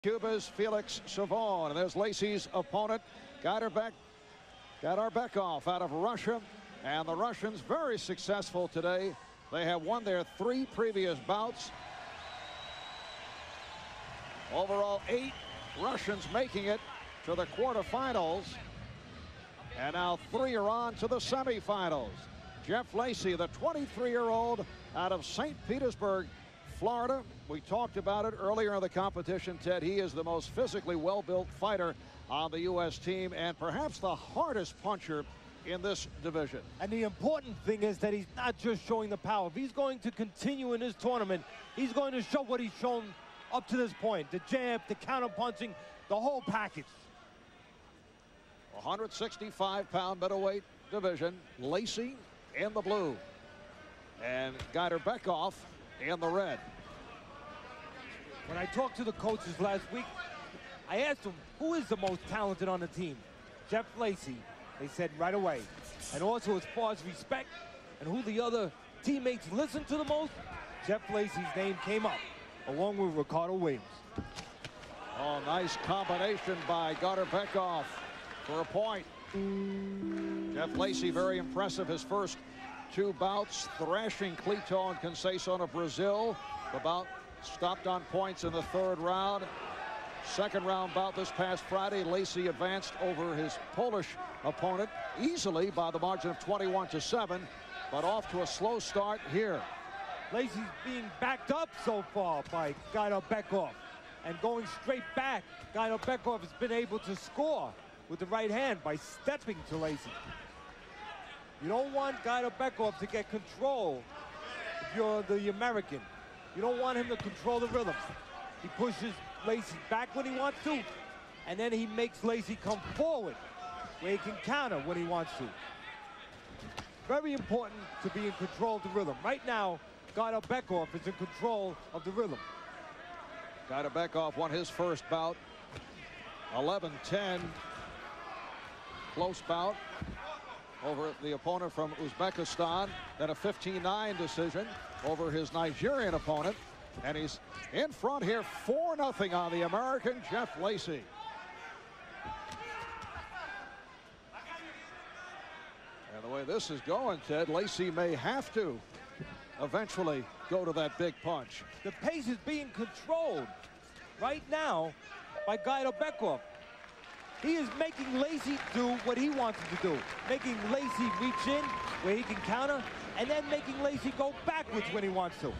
Cuba's Felix Savon. And there's Lacey's opponent, Gaidarbekoff out of Russia. And the Russians very successful today. They have won their 3 previous bouts. Overall, 8 Russians making it to the quarterfinals. And now 3 are on to the semifinals. Jeff Lacy, the 23-year-old out of St. Petersburg, Florida. We talked about it earlier in the competition, Ted. He is the most physically well-built fighter on the U.S. team and perhaps the hardest puncher in this division. And the important thing is that he's not just showing the power. If he's going to continue in this tournament, he's going to show what he's shown up to this point. The jab, the counter-punching, the whole package. 165-pound middleweight division. Lacy in the blue. And Gaidarbekoff in the red. When I talked to the coaches last week, I asked them, who is the most talented on the team? Jeff Lacy. They said right away. And also as far as respect and who the other teammates listen to the most, Jeff Lacy's name came up, along with Ricardo Williams. Oh, nice combination by Gaidarbekoff for a point. Jeff Lacy, very impressive. His first 2 bouts, thrashing Cleito and Conceição of Brazil. The bout stopped on points in the 3rd round. 2nd round bout this past Friday, Lacy advanced over his Polish opponent easily by the margin of 21-7, but off to a slow start here. Lacy's being backed up so far by Gaidarbekoff, and going straight back. Gaidarbekoff has been able to score with the right hand by stepping to Lacy. You don't want Gaidarbekoff to get control if you're the American. You don't want him to control the rhythm. He pushes Lacy back when he wants to, and then he makes Lacy come forward where he can counter when he wants to. Very important to be in control of the rhythm. Right now, Gaidarbekoff is in control of the rhythm. Gaidarbekoff won his first bout, 11-10. Close bout over the opponent from Uzbekistan, then a 15-9 decision over his Nigerian opponent. And he's in front here, 4-0 on the American Jeff Lacy. And the way this is going, Ted, Lacy may have to eventually go to that big punch. The pace is being controlled right now by Gaidarbekoff. He is making Lacy do what he wants him to do. Making Lacy reach in where he can counter, and then making Lacy go backwards when he wants to.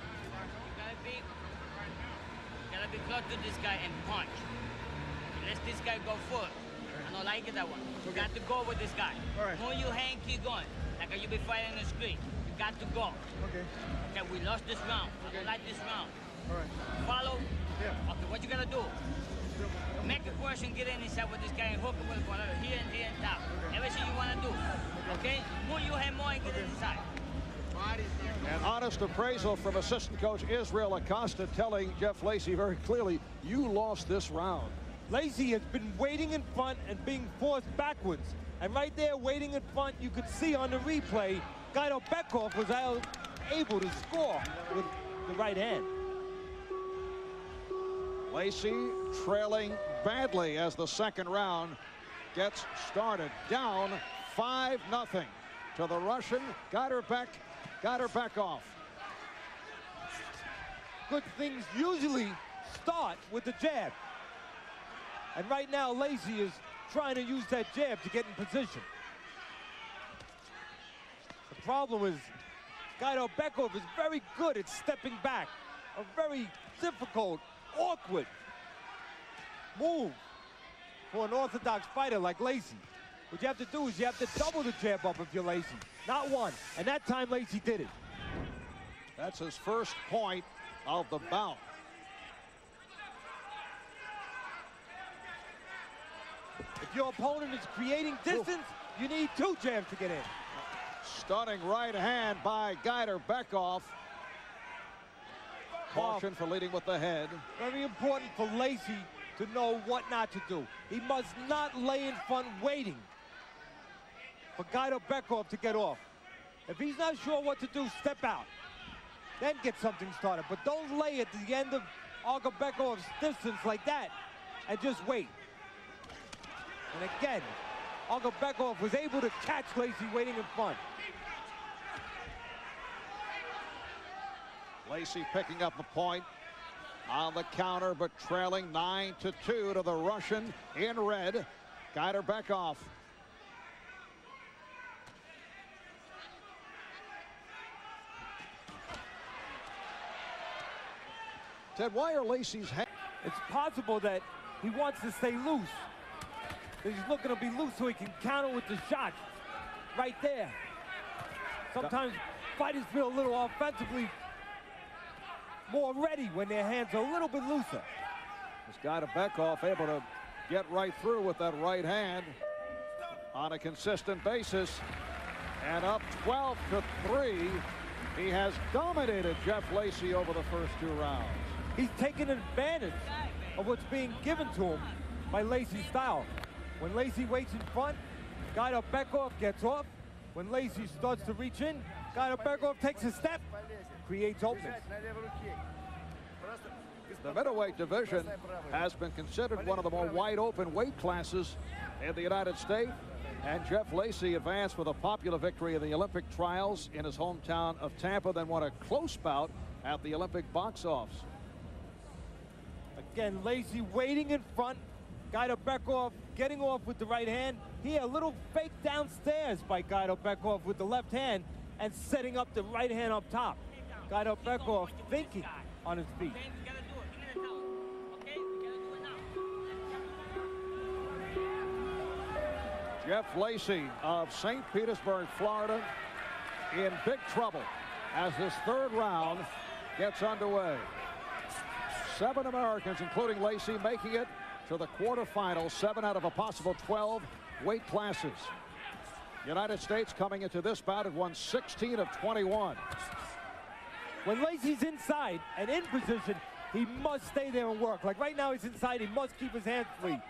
Gotta be close to this guy and punch. Let this guy go first. I don't like it that one. You got to go with this guy. All right. When you hang, keep going. Like you be fighting in the street. You got to go. Okay. Okay, we lost this round. I don't like this round. All right. Follow? Yeah. Okay, what you gonna do? Make a question, get in inside with this guy and hook him with one here and down. Okay. Everything you wanna do. Okay? Move your head more and get inside. An honest appraisal from assistant coach Israel Acosta, telling Jeff Lacy very clearly, you lost this round. Lacy has been waiting in front and being forced backwards. And right there, waiting in front, you could see on the replay, Gaidarbekoff was able to score with the right hand. Lacy trailing badly as the 2nd round gets started. Down 5-0 to the Russian Gaidarbekoff. Good things usually start with the jab. And right now, Lacy is trying to use that jab to get in position. The problem is Gaidarbekoff is very good at stepping back. A very difficult, awkward move for an orthodox fighter like Lacy. What you have to do is you have to double the jab up if you're Lacy, not one. And that time Lacy did it. That's his first point of the bout. If your opponent is creating distance, you need 2 jabs to get in. Stunning right hand by Gaidarbekoff. Caution for leading with the head. Very important for Lacy to know what not to do. He must not lay in front waiting for Gaidarbekoff to get off. If he's not sure what to do, step out. Then get something started. But don't lay at the end of Gaidarbekoff's distance like that. and just wait. And again, Uncle Bekoff was able to catch Lacy waiting in front. Lacy picking up a point on the counter, but trailing 9-2 to the Russian in red, Gaider Bekov. Ted, why are Lacy's hands? It's possible that he wants to stay loose. He's looking to be loose so he can counter with the shot right there. Sometimes fighters feel a little offensively more ready when their hands are a little bit looser. This Gaider Bekov able to get right through with that right hand on a consistent basis. And up 12-3. He has dominated Jeff Lacy over the first 2 rounds. He's taken advantage of what's being given to him by Lacy's style. When Lacy waits in front, Gaider Bekov gets off. When Lacy starts to reach in, Gaider Bekov takes a step, creates openings. The middleweight division has been considered one of the more wide-open weight classes in the United States. And Jeff Lacy advanced with a popular victory in the Olympic trials in his hometown of Tampa, then won a close bout at the Olympic box office. Again, Lacy waiting in front. Gaider Bekov getting off with the right hand. Here, a little fake downstairs by Gaider Bekov with the left hand and setting up the right hand up top. Gaider Bekov thinking on his feet. Jeff Lacy of St. Petersburg, Florida, in big trouble as this 3rd round gets underway. 7 Americans, including Lacy, making it to the quarterfinals. 7 out of a possible 12 weight classes. United States coming into this bout have won 16 of 21. When Lacy's inside and in position, he must stay there and work. Like right now he's inside, he must keep his hands free.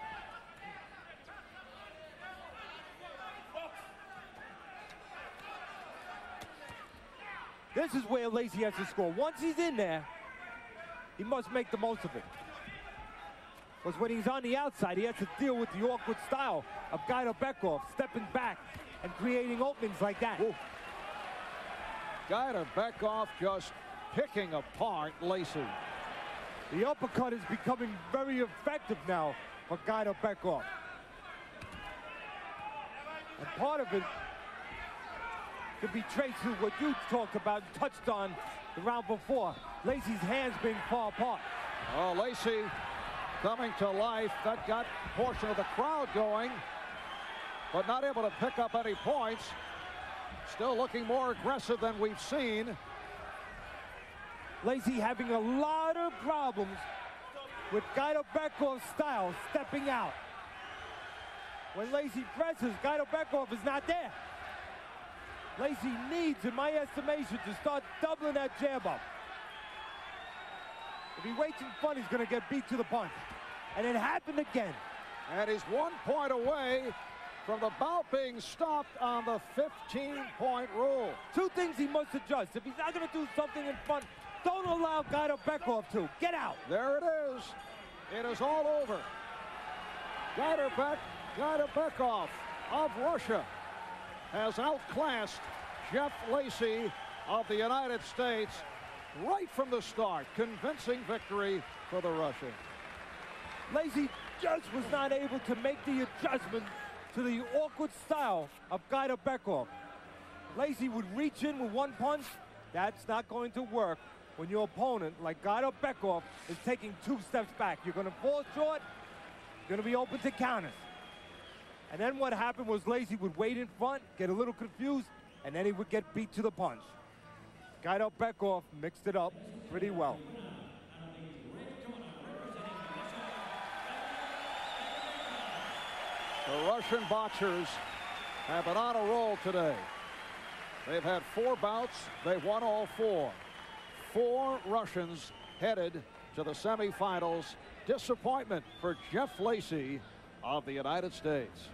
This is where Lacy has to score. Once he's in there, he must make the most of it. Because when he's on the outside, he has to deal with the awkward style of Gaider Bekov, stepping back and creating openings like that. Ooh. Gaider Bekov just picking apart Lacy. The uppercut is becoming very effective now for Gaider Bekov. And part of it could be traced to what you talked about, touched on the round before. Lacy's hands being far apart. Oh, Lacy coming to life. That got a portion of the crowd going, but not able to pick up any points. Still looking more aggressive than we've seen. Lacy having a lot of problems with Gaider Bekov's style stepping out. When Lacy presses, Gaider Bekov is not there. Lacy needs, in my estimation, to start doubling that jab up. If he waits in front, he's going to get beat to the punch. And it happened again. And he's 1 point away from the bout being stopped on the 15-point rule. 2 things he must adjust. If he's not going to do something in front, don't allow Gaider Bekov to. Get out. There it is. It is all over. Gaider Bekov of Russia has outclassed Jeff Lacy of the United States right from the start. Convincing victory for the Russian. Lacy just was not able to make the adjustment to the awkward style of Gaider Bekov. Lacy would reach in with 1 punch. That's not going to work when your opponent, like Gaider Bekov, is taking 2 steps back. You're going to fall short, you're going to be open to counters. And then what happened was Lacy would wait in front, get a little confused, and then he would get beat to the punch. Gaider Bekov mixed it up pretty well. The Russian boxers have been on a roll today. They've had 4 bouts. They've won all 4. 4 Russians headed to the semifinals. Disappointment for Jeff Lacy of the United States.